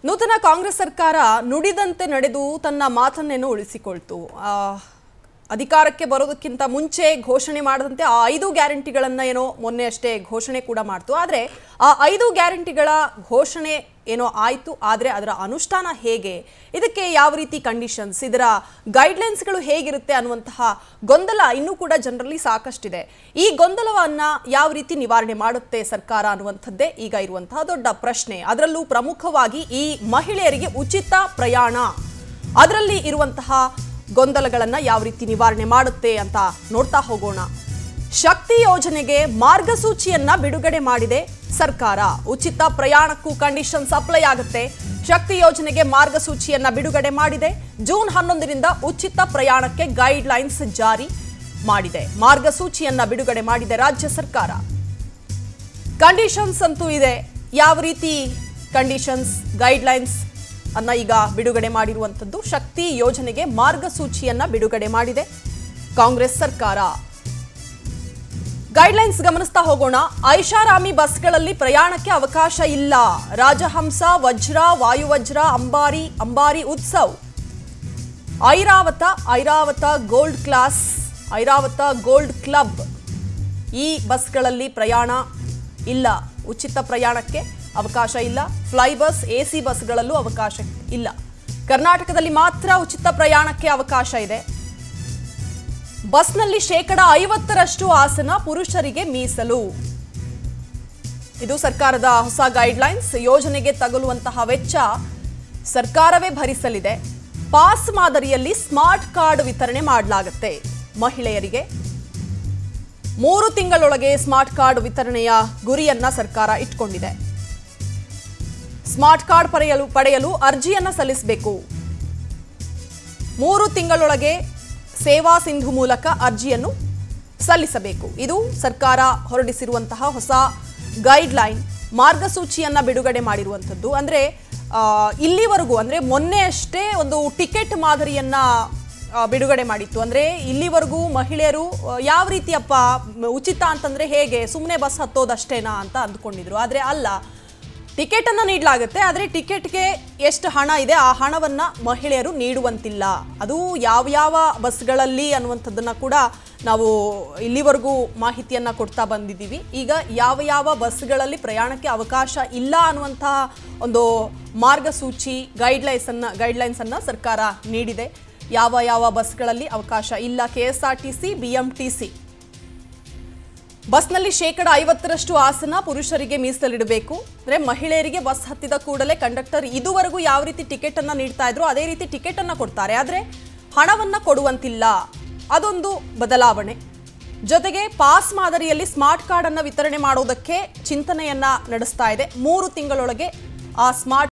ನೂತನ ಕಾಂಗ್ರೆಸ್ ಸರ್ಕಾರ ನುಡಿದಂತೆ ನಡೆದು ತನ್ನ ಮಾತನ್ನೇನೋ ಉಳಿಸಿಕೊಳ್ತು. ಅಧಿಕಾರಕ್ಕೆ ಬರೋದಕ್ಕಿಂತ ಮುಂಚೆ ಘೋಷಣೆ ಮಾಡದಂತೆ ಆ 5 ಗ್ಯಾರಂಟಿಗಳನ್ನು ಏನೋ ಮೊನ್ನೆ ಅಷ್ಟೇ ಘೋಷಣೆ ಕೂಡ ಮಾಡ್ತು. ಆದರೆ ಆ 5 ಗ್ಯಾರಂಟಿಗಳ ಘೋಷಣೆ ಏನೋ ಆಯಿತು, ಆದರೆ ಅದರ ಅನುಷ್ಠಾನ ಹೇಗೆ, ಇದಕ್ಕೆ ಯಾವ ರೀತಿ ಕಂಡೀಷನ್ಸ್, ಇದರ ಗೈಡ್ಲೈನ್ಸ್ಗಳು ಹೇಗಿರುತ್ತೆ ಅನ್ನುವಂತಹ ಗೊಂದಲ ಇನ್ನೂ ಕೂಡ ಜನರಲ್ಲಿ ಸಾಕಷ್ಟಿದೆ. ಈ ಗೊಂದಲವನ್ನು ಯಾವ ರೀತಿ ನಿವಾರಣೆ ಮಾಡುತ್ತೆ ಸರ್ಕಾರ ಅನ್ನುವಂಥದ್ದೇ ಈಗ ಇರುವಂತಹ ದೊಡ್ಡ ಪ್ರಶ್ನೆ. ಅದರಲ್ಲೂ ಪ್ರಮುಖವಾಗಿ ಈ ಮಹಿಳೆಯರಿಗೆ ಉಚಿತ ಪ್ರಯಾಣ, ಅದರಲ್ಲಿ ಇರುವಂತಹ ಗೊಂದಲಗಳನ್ನು ಯಾವ ರೀತಿ ನಿವಾರಣೆ ಮಾಡುತ್ತೆ ಅಂತ ನೋಡ್ತಾ ಹೋಗೋಣ. ಶಕ್ತಿ ಯೋಜನೆಗೆ ಮಾರ್ಗಸೂಚಿಯನ್ನ ಬಿಡುಗಡೆ ಮಾಡಿದೆ ಸರ್ಕಾರ. ಉಚಿತ ಪ್ರಯಾಣಕ್ಕೂ ಕಂಡೀಷನ್ಸ್ ಅಪ್ಲೈ ಆಗುತ್ತೆ. ಶಕ್ತಿ ಯೋಜನೆಗೆ ಮಾರ್ಗಸೂಚಿಯನ್ನ ಬಿಡುಗಡೆ ಮಾಡಿದೆ. ಜೂನ್ 11ರಿಂದ ಉಚಿತ ಪ್ರಯಾಣಕ್ಕೆ ಗೈಡ್ ಲೈನ್ಸ್ ಜಾರಿ ಮಾಡಿದೆ. ಮಾರ್ಗಸೂಚಿಯನ್ನ ಬಿಡುಗಡೆ ಮಾಡಿದೆ ರಾಜ್ಯ ಸರ್ಕಾರ. ಕಂಡೀಷನ್ಸ್ ಅಂತೂ ಇದೆ. ಯಾವ ರೀತಿ ಕಂಡೀಷನ್ಸ್, ಗೈಡ್ ಲೈನ್ಸ್ ಅನ್ನ ಈಗ ಬಿಡುಗಡೆ ಮಾಡಿರುವಂಥದ್ದು. ಶಕ್ತಿ ಯೋಜನೆಗೆ ಮಾರ್ಗಸೂಚಿಯನ್ನ ಬಿಡುಗಡೆ ಮಾಡಿದೆ ಕಾಂಗ್ರೆಸ್ ಸರ್ಕಾರ. ಗೈಡ್ಲೈನ್ಸ್ ಗಮನಿಸ್ತಾ ಹೋಗೋಣ. ಐಷಾರಾಮಿ ಬಸ್ಗಳಲ್ಲಿ ಪ್ರಯಾಣಕ್ಕೆ ಅವಕಾಶ ಇಲ್ಲ. Rajahamsa, Vajra, Vayuvajra, Ambari Utsav, Airavat Gold Class, Airavat Gold Club, ಈ ಬಸ್ಗಳಲ್ಲಿ ಪ್ರಯಾಣ ಇಲ್ಲ. ಉಚಿತ ಪ್ರಯಾಣಕ್ಕೆ ಅವಕಾಶ ಇಲ್ಲ. ಫ್ಲೈ ಬಸ್, ಎಸಿ ಬಸ್ಗಳಲ್ಲೂ ಅವಕಾಶ ಇಲ್ಲ. ಕರ್ನಾಟಕದಲ್ಲಿ ಮಾತ್ರ ಉಚಿತ ಪ್ರಯಾಣಕ್ಕೆ ಅವಕಾಶ ಇದೆ. ಬಸ್ನಲ್ಲಿ 50% ಆಸನ ಪುರುಷರಿಗೆ ಮೀಸಲು. ಇದು ಸರ್ಕಾರದ ಹೊಸ ಗೈಡ್ಲೈನ್ಸ್. ಯೋಜನೆಗೆ ತಗುಲುವಂತಹ ವೆಚ್ಚ ಸರ್ಕಾರವೇ ಭರಿಸಲಿದೆ. ಪಾಸ್ ಮಾದರಿಯಲ್ಲಿ ಸ್ಮಾರ್ಟ್ ಕಾರ್ಡ್ ವಿತರಣೆ ಮಾಡಲಾಗುತ್ತೆ ಮಹಿಳೆಯರಿಗೆ. 3 ತಿಂಗಳೊಳಗೆ ಸ್ಮಾರ್ಟ್ ಕಾರ್ಡ್ ವಿತರಣೆಯ ಗುರಿಯನ್ನ ಸರ್ಕಾರ ಇಟ್ಕೊಂಡಿದೆ. ಸ್ಮಾರ್ಟ್ ಕಾರ್ಡ್ ಪಡೆಯಲು ಅರ್ಜಿಯನ್ನ ಸಲ್ಲಿಸಬೇಕು. 3 ತಿಂಗಳೊಳಗೆ ಸೇವಾ ಸಿಂಧು ಮೂಲಕ ಅರ್ಜಿಯನ್ನು ಸಲ್ಲಿಸಬೇಕು. ಇದು ಸರ್ಕಾರ ಹೊರಡಿಸಿರುವಂತಹ ಹೊಸ ಗೈಡ್ಲೈನ್. ಮಾರ್ಗಸೂಚಿಯನ್ನ ಬಿಡುಗಡೆ ಮಾಡಿರುವಂಥದ್ದು. ಅಂದರೆ ಇಲ್ಲಿವರೆಗೂ, ಅಂದರೆ ಮೊನ್ನೆ ಅಷ್ಟೇ ಒಂದು ಟಿಕೆಟ್ ಮಾದರಿಯನ್ನ ಬಿಡುಗಡೆ ಮಾಡಿತ್ತು. ಅಂದರೆ ಇಲ್ಲಿವರೆಗೂ ಮಹಿಳೆಯರು ಯಾವ ರೀತಿಯಪ್ಪ ಉಚಿತ ಅಂತಂದರೆ ಹೇಗೆ, ಸುಮ್ಮನೆ ಬಸ್ ಹತ್ತೋದಷ್ಟೇನಾ ಅಂತ ಅಂದ್ಕೊಂಡಿದ್ರು. ಆದರೆ ಅಲ್ಲ, ಟಿಕೆಟನ್ನು ನೀಡಲಾಗುತ್ತೆ. ಆದರೆ ಟಿಕೆಟ್ಗೆ ಎಷ್ಟು ಹಣ ಇದೆ ಆ ಹಣವನ್ನು ಮಹಿಳೆಯರು ನೀಡುವಂತಿಲ್ಲ. ಅದು ಯಾವ ಬಸ್ಗಳಲ್ಲಿ ಅನ್ನುವಂಥದ್ದನ್ನು ಕೂಡ ನಾವು ಇಲ್ಲಿವರೆಗೂ ಮಾಹಿತಿಯನ್ನು ಕೊಡ್ತಾ ಬಂದಿದ್ದೀವಿ. ಈಗ ಯಾವ ಬಸ್ಗಳಲ್ಲಿ ಪ್ರಯಾಣಕ್ಕೆ ಅವಕಾಶ ಇಲ್ಲ ಅನ್ನುವಂತಹ ಒಂದು ಮಾರ್ಗಸೂಚಿ, ಗೈಡ್ಲೈನ್ಸನ್ನು ಸರ್ಕಾರ ನೀಡಿದೆ. ಯಾವ ಬಸ್ಗಳಲ್ಲಿ ಅವಕಾಶ ಇಲ್ಲ. KSRTC, BMTC ಬಸ್ನಲ್ಲಿ 50% ಆಸನ ಪುರುಷರಿಗೆ ಮೀಸಲಿಡಬೇಕು. ಅಂದರೆ ಮಹಿಳೆಯರಿಗೆ ಬಸ್ ಹತ್ತಿದ ಕೂಡಲೇ ಕಂಡಕ್ಟರ್ ಇದುವರೆಗೂ ಯಾವ ರೀತಿ ಟಿಕೆಟ್ ಅನ್ನು ನೀಡ್ತಾ ಇದ್ರು ಅದೇ ರೀತಿ ಟಿಕೆಟ್ ಅನ್ನು ಕೊಡ್ತಾರೆ. ಆದರೆ ಹಣವನ್ನು ಕೊಡುವಂತಿಲ್ಲ. ಅದೊಂದು ಬದಲಾವಣೆ. ಜೊತೆಗೆ ಪಾಸ್ ಮಾದರಿಯಲ್ಲಿ ಸ್ಮಾರ್ಟ್ ಕಾರ್ಡ್ ಅನ್ನು ವಿತರಣೆ ಮಾಡೋದಕ್ಕೆ ಚಿಂತನೆಯನ್ನ ನಡೆಸ್ತಾ ಇದೆ. 3 ತಿಂಗಳೊಳಗೆ ಆ ಸ್ಮಾರ್ಟ್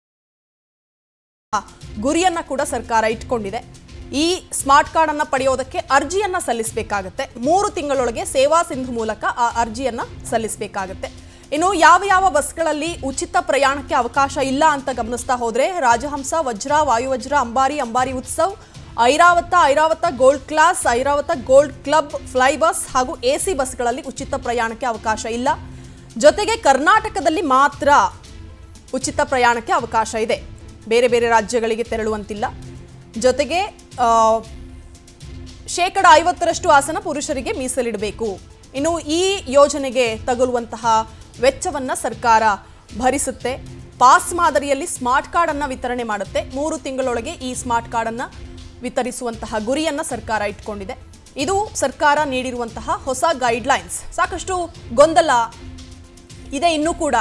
ಗುರಿಯನ್ನ ಕೂಡ ಸರ್ಕಾರ ಇಟ್ಕೊಂಡಿದೆ. ಈ ಸ್ಮಾರ್ಟ್ ಕಾರ್ಡ್ ಅನ್ನು ಪಡೆಯೋದಕ್ಕೆ ಅರ್ಜಿಯನ್ನ ಸಲ್ಲಿಸಬೇಕಾಗುತ್ತೆ. 3 ತಿಂಗಳೊಳಗೆ ಸೇವಾ ಸಿಂಧು ಮೂಲಕ ಆ ಅರ್ಜಿಯನ್ನ ಸಲ್ಲಿಸಬೇಕಾಗುತ್ತೆ. ಇನ್ನು ಯಾವ ಬಸ್ಗಳಲ್ಲಿ ಉಚಿತ ಪ್ರಯಾಣಕ್ಕೆ ಅವಕಾಶ ಇಲ್ಲ ಅಂತ ಗಮನಿಸ್ತಾ ಹೋದ್ರೆ, Rajahamsa, Vajra, Vayuvajra, Ambari Utsav, Airavat Gold Class, Airavat Gold Club, Fly Bus ಹಾಗೂ ಎಸಿ ಬಸ್ಗಳಲ್ಲಿ ಉಚಿತ ಪ್ರಯಾಣಕ್ಕೆ ಅವಕಾಶ ಇಲ್ಲ. ಜೊತೆಗೆ ಕರ್ನಾಟಕದಲ್ಲಿ ಮಾತ್ರ ಉಚಿತ ಪ್ರಯಾಣಕ್ಕೆ ಅವಕಾಶ ಇದೆ. ಬೇರೆ ರಾಜ್ಯಗಳಿಗೆ ತೆರಳುವಂತಿಲ್ಲ. ಜೊತೆಗೆ 50% ಆಸನ ಪುರುಷರಿಗೆ ಮೀಸಲಿಡಬೇಕು. ಇನ್ನು ಈ ಯೋಜನೆಗೆ ತಗುಲುವಂತಹ ವೆಚ್ಚವನ್ನು ಸರ್ಕಾರ ಭರಿಸುತ್ತೆ. ಪಾಸ್ ಮಾದರಿಯಲ್ಲಿ ಸ್ಮಾರ್ಟ್ ಕಾರ್ಡ್ ಅನ್ನು ವಿತರಣೆ ಮಾಡುತ್ತೆ. 3 ತಿಂಗಳೊಳಗೆ ಈ ಸ್ಮಾರ್ಟ್ ಕಾರ್ಡ್ ಅನ್ನು ವಿತರಿಸುವಂತಹ ಗುರಿಯನ್ನು ಸರ್ಕಾರ ಇಟ್ಕೊಂಡಿದೆ. ಇದು ಸರ್ಕಾರ ನೀಡಿರುವಂತಹ ಹೊಸ ಗೈಡ್ಲೈನ್ಸ್. ಸಾಕಷ್ಟು ಗೊಂದಲ ಇದೆ ಇನ್ನೂ ಕೂಡ.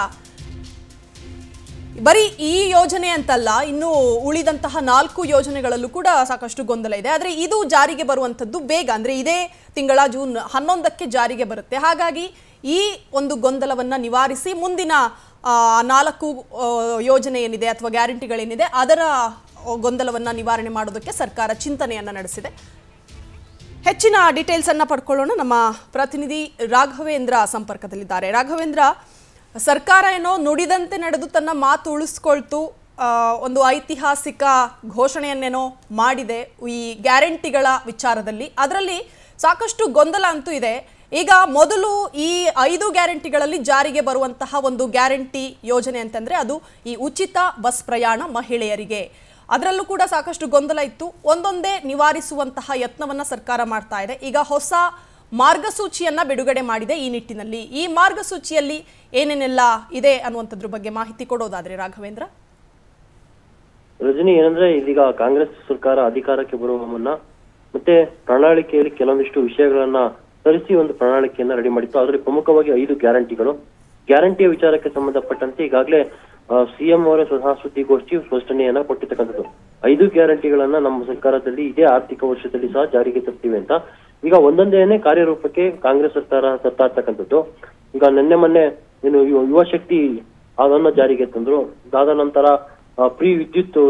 ಬರೀ ಈ ಯೋಜನೆ ಅಂತಲ್ಲ, ಇನ್ನು ಉಳಿದಂತಹ 4 ಯೋಜನೆಗಳಲ್ಲೂ ಕೂಡ ಸಾಕಷ್ಟು ಗೊಂದಲ ಇದೆ. ಆದರೆ ಇದು ಜಾರಿಗೆ ಬರುವಂಥದ್ದು ಬೇಗ, ಅಂದರೆ ಇದೇ ತಿಂಗಳ ಜೂನ್ 11ಕ್ಕೆ ಜಾರಿಗೆ ಬರುತ್ತೆ. ಹಾಗಾಗಿ ಈ ಒಂದು ಗೊಂದಲವನ್ನು ನಿವಾರಿಸಿ ಮುಂದಿನ 4 ಯೋಜನೆ ಏನಿದೆ ಅಥವಾ ಗ್ಯಾರಂಟಿಗಳೇನಿದೆ ಅದರ ಗೊಂದಲವನ್ನು ನಿವಾರಣೆ ಮಾಡೋದಕ್ಕೆ ಸರ್ಕಾರ ಚಿಂತನೆಯನ್ನು ನಡೆಸಿದೆ. ಹೆಚ್ಚಿನ ಡೀಟೇಲ್ಸ್ ಅನ್ನು ಪಡ್ಕೊಳ್ಳೋಣ. ನಮ್ಮ ಪ್ರತಿನಿಧಿ ರಾಘವೇಂದ್ರ ಸಂಪರ್ಕದಲ್ಲಿದ್ದಾರೆ. ರಾಘವೇಂದ್ರ, ಸರ್ಕಾರ ಏನೋ ನುಡಿದಂತೆ ನಡೆದು ತನ್ನ ಮಾತು ಉಳಿಸ್ಕೊಳ್ತು, ಒಂದು ಐತಿಹಾಸಿಕ ಘೋಷಣೆಯನ್ನೇನೋ ಮಾಡಿದೆ ಈ ಗ್ಯಾರಂಟಿಗಳ ವಿಚಾರದಲ್ಲಿ. ಅದರಲ್ಲಿ ಸಾಕಷ್ಟು ಗೊಂದಲ ಅಂತೂ ಇದೆ. ಈಗ ಮೊದಲು ಈ 5 ಗ್ಯಾರಂಟಿಗಳಲ್ಲಿ ಜಾರಿಗೆ ಬರುವಂತಹ ಒಂದು ಗ್ಯಾರಂಟಿ ಯೋಜನೆ ಅಂತಂದ್ರೆ ಅದು ಈ ಉಚಿತ ಬಸ್ ಪ್ರಯಾಣ ಮಹಿಳೆಯರಿಗೆ. ಅದರಲ್ಲೂ ಕೂಡ ಸಾಕಷ್ಟು ಗೊಂದಲ ಇತ್ತು. ಒಂದೊಂದೇ ನಿವಾರಿಸುವಂತಹ ಯತ್ನವನ್ನ ಸರ್ಕಾರ ಮಾಡ್ತಾ ಇದೆ. ಈಗ ಹೊಸ ಮಾರ್ಗಸೂಚಿಯನ್ನ ಬಿಡುಗಡೆ ಮಾಡಿದೆ. ಈ ನಿಟ್ಟಿನಲ್ಲಿ ಈ ಮಾರ್ಗಸೂಚಿಯಲ್ಲಿ ಏನೇನೆಲ್ಲ ಇದೆ ಅನ್ನುವಂಥದ್ರ ಬಗ್ಗೆ ಮಾಹಿತಿ ಕೊಡೋದಾದ್ರೆ ರಾಘವೇಂದ್ರ. ರಜನಿ, ಏನಂದ್ರೆ ಇದೀಗ ಕಾಂಗ್ರೆಸ್ ಸರ್ಕಾರ ಅಧಿಕಾರಕ್ಕೆ ಬರುವ ಮುನ್ನ ಮತ್ತೆ ಪ್ರಣಾಳಿಕೆಯಲ್ಲಿ ಕೆಲವೊಂದಿಷ್ಟು ವಿಷಯಗಳನ್ನ ತರಿಸಿ ಒಂದು ಪ್ರಣಾಳಿಕೆಯನ್ನ ರೆಡಿ ಮಾಡಿತ್ತು. ಅದರಲ್ಲಿ ಪ್ರಮುಖವಾಗಿ 5 ಗ್ಯಾರಂಟಿಗಳು. ಗ್ಯಾರಂಟಿಯ ವಿಚಾರಕ್ಕೆ ಸಂಬಂಧಪಟ್ಟಂತೆ ಈಗಾಗಲೇ ಸಿಎಂ ಅವರ ಸ್ವತಃ ಸುದ್ದಿಗೋಷ್ಠಿ ಸ್ಪಷ್ಟನೆಯನ್ನ ಕೊಟ್ಟಿರ್ತಕ್ಕಂಥದ್ದು. 5 ಗ್ಯಾರಂಟಿಗಳನ್ನ ನಮ್ಮ ಸರ್ಕಾರದಲ್ಲಿ ಇದೇ ಆರ್ಥಿಕ ವರ್ಷದಲ್ಲಿ ಸಹ ಜಾರಿಗೆ ತರ್ತೀವಿ ಅಂತ ಈಗ ಒಂದೊಂದೇನೆ ಕಾರ್ಯರೂಪಕ್ಕೆ ಕಾಂಗ್ರೆಸ್ ಸರ್ಕಾರ ತರ್ತಾ ಇರ್ತಕ್ಕಂಥದ್ದು. ಈಗ ಮೊನ್ನೆ ಏನು ಯುವ ಶಕ್ತಿ ಅದನ್ನ ಜಾರಿಗೆ ತಂದ್ರು. ಅದಾದ ನಂತರ ಫ್ರೀ ವಿದ್ಯುತ್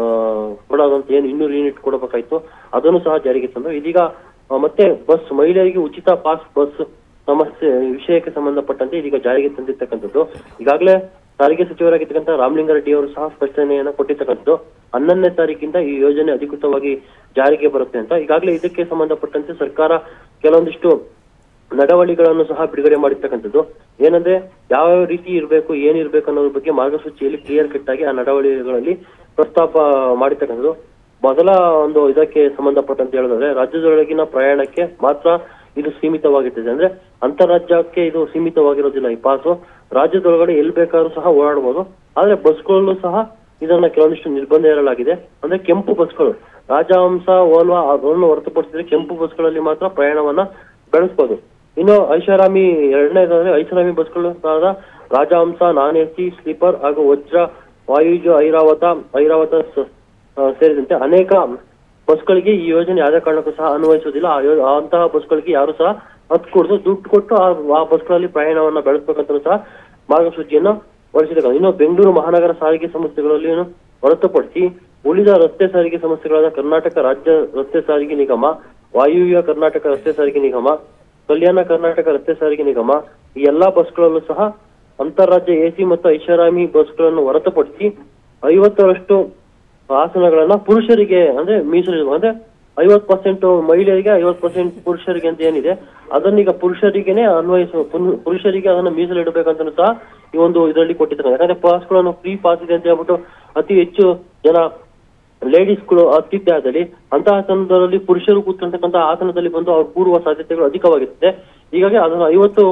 ಕೊಡೋದಂತ ಏನು 200 ಯೂನಿಟ್ ಕೊಡಬೇಕಾಯ್ತು, ಅದನ್ನು ಸಹ ಜಾರಿಗೆ ತಂದ್ರು. ಇದೀಗ ಮತ್ತೆ ಬಸ್ ಮಹಿಳೆಯರಿಗೆ ಉಚಿತ ಪಾಸ್ ಬಸ್ ಸಮಸ್ಯೆ ವಿಷಯಕ್ಕೆ ಸಂಬಂಧಪಟ್ಟಂತೆ ಇದೀಗ ಜಾರಿಗೆ ತಂದಿರ್ತಕ್ಕಂಥದ್ದು. ಈಗಾಗಲೇ ಸಾರಿಗೆ ಸಚಿವರಾಗಿರ್ತಕ್ಕಂಥ ರಾಮಲಿಂಗಾರೆಡ್ಡಿ ಅವರು ಸಹ ಸ್ಪಷ್ಟನೆಯನ್ನ ಕೊಟ್ಟಿರ್ತಕ್ಕಂಥದ್ದು. 11ನೇ ತಾರೀಕಿಂದ ಈ ಯೋಜನೆ ಅಧಿಕೃತವಾಗಿ ಜಾರಿಗೆ ಬರುತ್ತೆ ಅಂತ. ಈಗಾಗಲೇ ಇದಕ್ಕೆ ಸಂಬಂಧಪಟ್ಟಂತೆ ಸರ್ಕಾರ ಕೆಲವೊಂದಿಷ್ಟು ನಡವಳಿಕೆಗಳನ್ನು ಸಹ ಬಿಡುಗಡೆ ಮಾಡಿರ್ತಕ್ಕಂಥದ್ದು. ಏನಂದ್ರೆ ಯಾವ ರೀತಿ ಇರಬೇಕು, ಏನಿರ್ಬೇಕು ಅನ್ನೋದ್ರ ಬಗ್ಗೆ ಮಾರ್ಗಸೂಚಿಯಲ್ಲಿ ಕ್ಲಿಯರ್ ಕಟ್ ಆಗಿ ಆ ನಡವಳಿಕೆಗಳಲ್ಲಿ ಪ್ರಸ್ತಾಪ ಮಾಡಿರ್ತಕ್ಕಂಥದ್ದು. ಮೊದಲ ಒಂದು ಇದಕ್ಕೆ ಸಂಬಂಧಪಟ್ಟಂತೆ ಹೇಳೋದಾದ್ರೆ ರಾಜ್ಯದೊಳಗಿನ ಪ್ರಯಾಣಕ್ಕೆ ಮಾತ್ರ ಇದು ಸೀಮಿತವಾಗಿರ್ತದೆ. ಅಂದ್ರೆ ಅಂತಾರಾಜ್ಯಕ್ಕೆ ಇದು ಸೀಮಿತವಾಗಿರೋದಿಲ್ಲ. ಈ ಪಾಸು ರಾಜ್ಯದೊಳಗಡೆ ಎಲ್ಲಿ ಬೇಕಾದ್ರೂ ಸಹ ಓಡಾಡಬಹುದು. ಆದ್ರೆ ಬಸ್ಗಳಲ್ಲೂ ಸಹ ಇದನ್ನ ಕೆಲವೊಂದಿಷ್ಟು ನಿರ್ಬಂಧ ಹೇರಲಾಗಿದೆ. ಅಂದ್ರೆ ಕೆಂಪು ಬಸ್ಗಳು, ರಾಜಹಂಸ, ಓಲ್ವಾ ಅದನ್ನು ಹೊರತುಪಡಿಸಿದ್ರೆ ಕೆಂಪು ಬಸ್ಗಳಲ್ಲಿ ಮಾತ್ರ ಪ್ರಯಾಣವನ್ನ ಬೆಳೆಸಬಹುದು. ಇನ್ನು ಐಷಾರಾಮಿ, ಎರಡನೇದಾದ್ರೆ ಐಷಾರಾಮಿ ಬಸ್ಗಳು ರಾಜಹಂಸ, ನಾನ್ ಎಸಿ, ಸ್ಲೀಪರ್ ಹಾಗೂ ವಜ್ರ, ವಾಯುಜ, ಐರಾವತ ಸೇರಿದಂತೆ ಅನೇಕ ಬಸ್ಗಳಿಗೆ ಈ ಯೋಜನೆ ಯಾವುದೇ ಕಾರಣಕ್ಕೂ ಸಹ ಅನ್ವಯಿಸುವುದಿಲ್ಲ. ಅಂತಹ ಬಸ್ಗಳಿಗೆ ಯಾರು ಸಹ ಹತ್ಕೊಡ್ದು ದುಡ್ಡು ಕೊಟ್ಟು ಆ ಬಸ್ಗಳಲ್ಲಿ ಪ್ರಯಾಣವನ್ನ ಬೆಳೆಸಬೇಕಂತ ಸಹ ಮಾರ್ಗಸೂಚಿಯನ್ನು ಹೊರಡಿಸಿದ. ಇನ್ನು ಬೆಂಗಳೂರು ಮಹಾನಗರ ಸಾರಿಗೆ ಸಂಸ್ಥೆಗಳಲ್ಲಿ ಹೊರತುಪಡಿಸಿ ಉಳಿದ ರಸ್ತೆ ಸಾರಿಗೆ ಸಂಸ್ಥೆಗಳಾದ ಕರ್ನಾಟಕ ರಾಜ್ಯ ರಸ್ತೆ ಸಾರಿಗೆ ನಿಗಮ, ವಾಯುವ್ಯ ಕರ್ನಾಟಕ ರಸ್ತೆ ಸಾರಿಗೆ ನಿಗಮ, ಕಲ್ಯಾಣ ಕರ್ನಾಟಕ ರಸ್ತೆ ಸಾರಿಗೆ ನಿಗಮ ಈ ಎಲ್ಲಾ ಬಸ್ಗಳಲ್ಲೂ ಸಹ ಅಂತಾರಾಜ್ಯ ಎಸಿ ಮತ್ತು ಐಷಾರಾಮಿ ಬಸ್ಗಳನ್ನು ಹೊರತುಪಡಿಸಿ 50ರಷ್ಟು ಆಸನಗಳನ್ನ ಪುರುಷರಿಗೆ ಅಂದ್ರೆ ಮೀಸಲಿಡುವ, ಅಂದ್ರೆ 50% ಮಹಿಳೆಯರಿಗೆ 50% ಪುರುಷರಿಗೆ ಅಂತ ಏನಿದೆ ಅದನ್ನೀಗ ಪುರುಷರಿಗೆನೆ ಪುರುಷರಿಗೆ ಅದನ್ನ ಮೀಸಲಿಡಬೇಕಂತ ಸಹ ಈ ಒಂದು ಇದರಲ್ಲಿ ಕೊಟ್ಟಿದ್ದಾರೆ. ಯಾಕಂದ್ರೆ ಪಾಸ್ಗಳನ್ನು ಫ್ರೀ ಪಾಸ್ ಇದೆ ಅಂತ ಹೇಳ್ಬಿಟ್ಟು ಅತಿ ಹೆಚ್ಚು ಜನ ಲೇಡೀಸ್ಗಳು ಹತ್ತಿದ್ದೆ ಆದಲ್ಲಿ ಅಂತಹ ಆಸನದಲ್ಲಿ ಪುರುಷರು ಕೂತ್ಕೊಂತಕ್ಕಂಥ ಆಸನದಲ್ಲಿ ಬಂದು ಅವ್ರು ಕೂರುವ ಸಾಧ್ಯತೆಗಳು ಅಧಿಕವಾಗಿರುತ್ತೆ. ಹೀಗಾಗಿ ಅದನ್ನ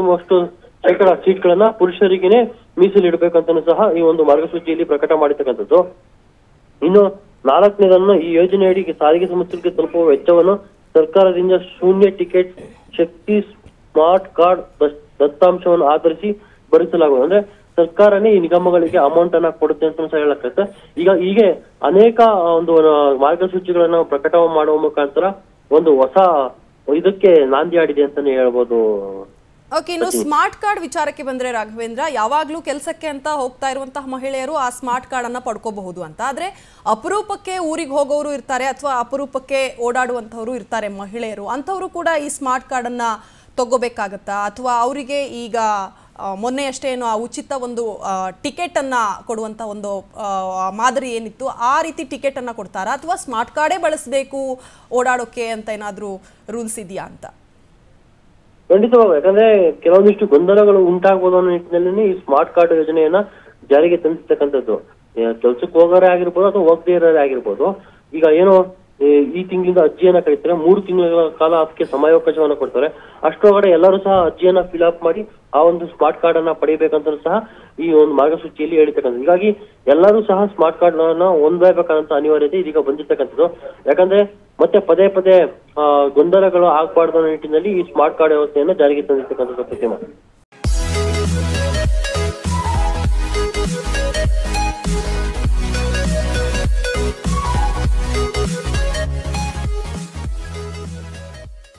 50% ಸೀಟ್ಗಳನ್ನ ಪುರುಷರಿಗೆನೆ ಮೀಸಲಿಡಬೇಕಂತ ಸಹ ಈ ಒಂದು ಮಾರ್ಗಸೂಚಿಯಲ್ಲಿ ಪ್ರಕಟ ಮಾಡಿರ್ತಕ್ಕಂಥದ್ದು. ಇನ್ನು 4ನೇದನ್ನು ಈ ಯೋಜನೆಯಡಿ ಸಾರಿಗೆ ಸಂಸ್ಥೆಗಳಿಗೆ ತಲುಪುವ ವೆಚ್ಚವನ್ನು ಸರ್ಕಾರದಿಂದ ಶೂನ್ಯ ಟಿಕೆಟ್ ಶಕ್ತಿ ಸ್ಮಾರ್ಟ್ ಕಾರ್ಡ್ ದತ್ತಾಂಶವನ್ನು ಆಧರಿಸಿ ಭರಿಸಲಾಗುವುದು. ಅಂದ್ರೆ ಸರ್ಕಾರನೇ ಈ ನಿಗಮಗಳಿಗೆ ಅಮೌಂಟ್ ಅನ್ನ ಕೊಡುತ್ತೆ ಅಂತ ಸಹ ಹೇಳಕ್ಕೆ ಈಗ ಹೀಗೆ ಅನೇಕ ಒಂದು ಮಾರ್ಗಸೂಚಿಗಳನ್ನ ಪ್ರಕಟ ಮಾಡುವ ಮುಖಾಂತರ ಒಂದು ಹೊಸ ಇದಕ್ಕೆ ನಾಂದಿ ಆಡಿದೆ ಅಂತಾನೆ ಹೇಳ್ಬೋದು. ಓಕೆ, ಇನ್ನು ಸ್ಮಾರ್ಟ್ ಕಾರ್ಡ್ ವಿಚಾರಕ್ಕೆ ಬಂದ್ರೆ ರಾಘವೇಂದ್ರ, ಯಾವಾಗ್ಲೂ ಕೆಲಸಕ್ಕೆ ಅಂತ ಹೋಗ್ತಾ ಇರುವಂತಹ ಮಹಿಳೆಯರು ಆ ಸ್ಮಾರ್ಟ್ ಕಾರ್ಡ್ ಅನ್ನ ಪಡ್ಕೋಬಹುದು ಅಂತ. ಆದ್ರೆ ಅಪರೂಪಕ್ಕೆ ಊರಿಗೆ ಹೋಗೋರು ಇರ್ತಾರೆ ಅಥವಾ ಅಪರೂಪಕ್ಕೆ ಓಡಾಡುವಂತವ್ರು ಇರ್ತಾರೆ ಮಹಿಳೆಯರು, ಅಂಥವ್ರು ಕೂಡ ಈ ಸ್ಮಾರ್ಟ್ ಕಾರ್ಡ್ ಅನ್ನ ತಗೋಬೇಕಾಗತ್ತಾ? ಅಥವಾ ಅವರಿಗೆ ಈಗ ಮೊನ್ನೆ ಅಷ್ಟೇ ಏನು ಆ ಉಚಿತ ಒಂದು ಟಿಕೆಟ್ ಅನ್ನ ಕೊಡುವಂತ ಒಂದು ಮಾದರಿ ಏನಿತ್ತು ಆ ರೀತಿ ಟಿಕೆಟ್ ಅನ್ನ ಕೊಡ್ತಾರಾ ಅಥವಾ ಸ್ಮಾರ್ಟ್ ಕಾರ್ಡೇ ಬಳಸಬೇಕು ಓಡಾಡೋಕೆ ಅಂತ ಏನಾದ್ರೂ ರೂಲ್ಸ್ ಇದೆಯಾ ಅಂತ? ಖಂಡಿತವಾಗ, ಯಾಕಂದ್ರೆ ಕೆಲವೊಂದಿಷ್ಟು ಗೊಂದಲಗಳು ಉಂಟಾಗಬಹುದು ಅನ್ನೋ ನಿಟ್ಟಿನಲ್ಲಿ ಈ ಸ್ಮಾರ್ಟ್ ಕಾರ್ಡ್ ಯೋಜನೆಯನ್ನ ಜಾರಿಗೆ ತಂದಿರ್ತಕ್ಕಂಥದ್ದು. ಕೆಲ್ಸಕ್ಕೆ ಹೋಗೋರೇ ಆಗಿರ್ಬೋದು ಅಥವಾ ಹೋಗದೇ ಇರೋರೇ ಆಗಿರ್ಬೋದು. ಈಗ ಏನು ಈ ತಿಂಗಳಿಂದ ಅರ್ಜಿಯನ್ನ ಕರೀತಾರೆ, 3 ತಿಂಗಳ ಕಾಲ ಅದಕ್ಕೆ ಸಮಯಾವಕಾಶವನ್ನ ಕೊಡ್ತಾರೆ. ಅಷ್ಟರೊಳಗಡೆ ಎಲ್ಲರೂ ಸಹ ಅರ್ಜಿಯನ್ನ ಫಿಲ್ ಅಪ್ ಮಾಡಿ ಆ ಒಂದು ಸ್ಮಾರ್ಟ್ ಕಾರ್ಡ್ ಅನ್ನ ಪಡಿಬೇಕಂತ ಸಹ ಈ ಒಂದು ಮಾರ್ಗಸೂಚಿಯಲ್ಲಿ ಹೇಳಿರ್ತಕ್ಕಂಥದ್ದು. ಹೀಗಾಗಿ ಎಲ್ಲರೂ ಸಹ ಸ್ಮಾರ್ಟ್ ಕಾರ್ಡ್ ಅನ್ನ ಹೊಂದಬೇಕಾದಂತ ಅನಿವಾರ್ಯತೆ ಇದೀಗ ಬಂದಿರ್ತಕ್ಕಂಥದ್ದು. ಯಾಕಂದ್ರೆ ಮತ್ತೆ ಪದೇ ಗೊಂದಲಗಳು ಆಗ್ಬಾರ್ದು ಅನ್ನೋ ನಿಟ್ಟಿನಲ್ಲಿ ಈ ಸ್ಮಾರ್ಟ್ ಕಾರ್ಡ್ ವ್ಯವಸ್ಥೆಯನ್ನ ಜಾರಿಗೆ ತಂದಿರ್ತಕ್ಕಂಥದ್ದು.